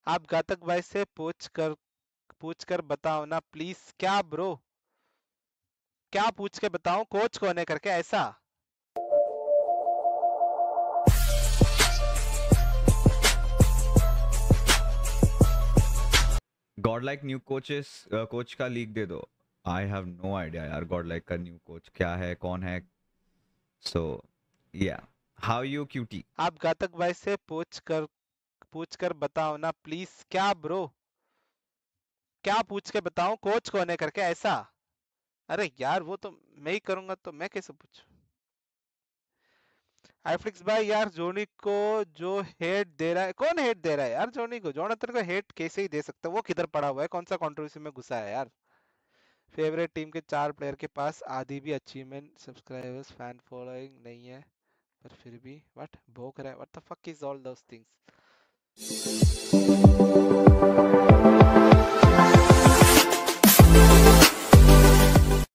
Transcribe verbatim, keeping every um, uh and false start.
आप घातक भाई से पूछ कर पूछ कर बताओ ना प्लीज। क्या ब्रो? क्या पूछ के बताऊं कोच कौन है करके ऐसा? God like new coaches coach का लीक दे दो। आई हैव नो आइडिया यार, गॉड लाइक का न्यू कोच क्या है, कौन है। सो या, हाउ यू क्यूटी? आप घातक भाई से पूछ कर पूछ कर बताओ ना प्लीज। क्या ब्रो? क्या पूछ के बताऊं कोच कौन है करके ऐसा? अरे यार वो तो मैं ही करूंगा तो मैं कैसे पूछूं? आईफ्लिक्स भाई यार जोनी को जो हेट दे रहा है, कौन हेट दे रहा है यार जोनी को? जोनाथन को हेट कैसे ही दे सकता है? वो किधर पड़ा हुआ है? कौन सा कंट्रोवर्सी में घुसा है यार? फेवरेट टीम के चार प्लेयर के पास आधी भी अचीवमेंट सब्सक्राइबर्स फैन फॉलोइंग नहीं है, पर फिर भी व्हाट भोग रहा है? What the fuck is all those things?